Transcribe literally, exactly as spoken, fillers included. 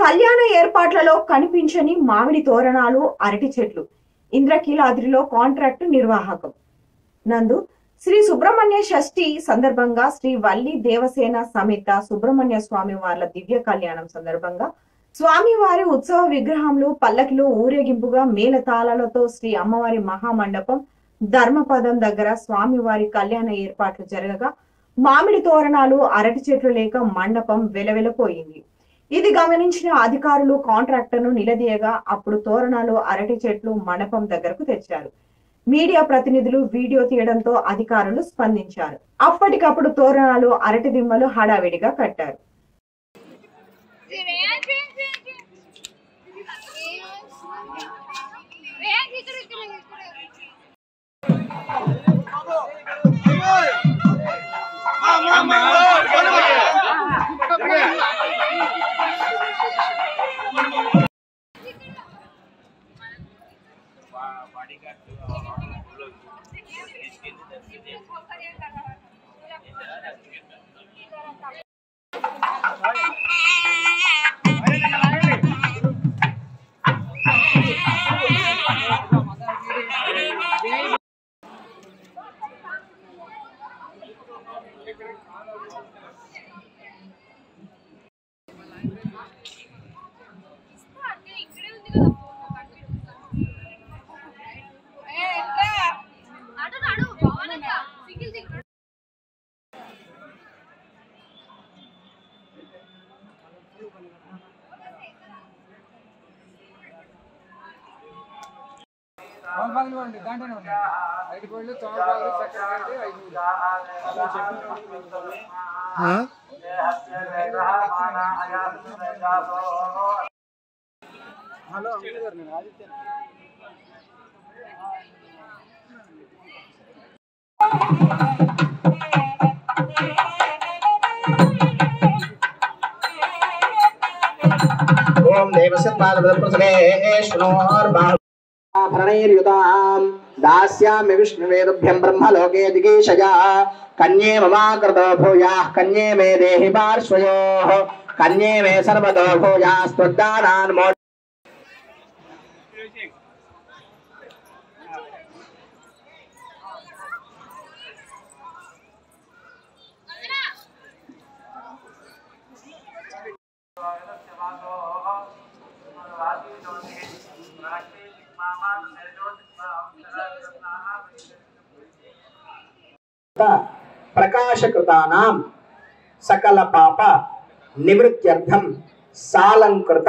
కళ్యాణ ఏర్పాట్లలో కనిపించని మామిడి తోరణాలు, అరటి చెట్లు. ఇంద్రకీలాద్రిలో కాంట్రాక్టు నిర్వాహకం నందు శ్రీ సుబ్రహ్మణ్య షష్ఠి సందర్భంగా శ్రీ వల్లి దేవసేన సమేత సుబ్రహ్మణ్య స్వామి వార్ల దివ్య కళ్యాణం సందర్భంగా స్వామివారి ఉత్సవ విగ్రహంలో పల్లకిలో ఊరేగింపుగా మేళతాళాలతో శ్రీ అమ్మవారి మహామండపం ధర్మపదం దగ్గర స్వామివారి కళ్యాణ ఏర్పాట్లు జరగగా మామిడి తోరణాలు, అరటి చెట్లు లేక మండపం వెలవెలపోయింది. ఇది గమనించిన అధికారులు కాంట్రాక్టర్ను నిలదీయగా అప్పుడు తోరణాలు, అరటి చెట్లు మండపం దగ్గరకు తెచ్చారు. మీడియా ప్రతినిధులు వీడియో తీయడంతో అధికారులు స్పందించారు. అప్పటికప్పుడు తోరణాలు, అరటి దిమ్మలు హడావిడిగా కట్టారు. దాంట్లోనే ఉన్నాయి ఐదు కోళ్ళు తోమపాలు చక్కెర ఐదు హలో నేను ఆదిత్య ओम देवस्य पादप्रसवे श्नोर्बाहु भरणैर्युतां दास्यामि विष्णुवेदभ्यं ब्रह्मलोके दिगीशया कन्ये ममाकृतो भूयाः कन्ये मे देहि पार्श्वयोः कन्ये मे सर्वतो भूयास्त्वद्दानान् मो प्रकाशकृतानां सकल पाप निवृत्त्यर्थं सालंकृत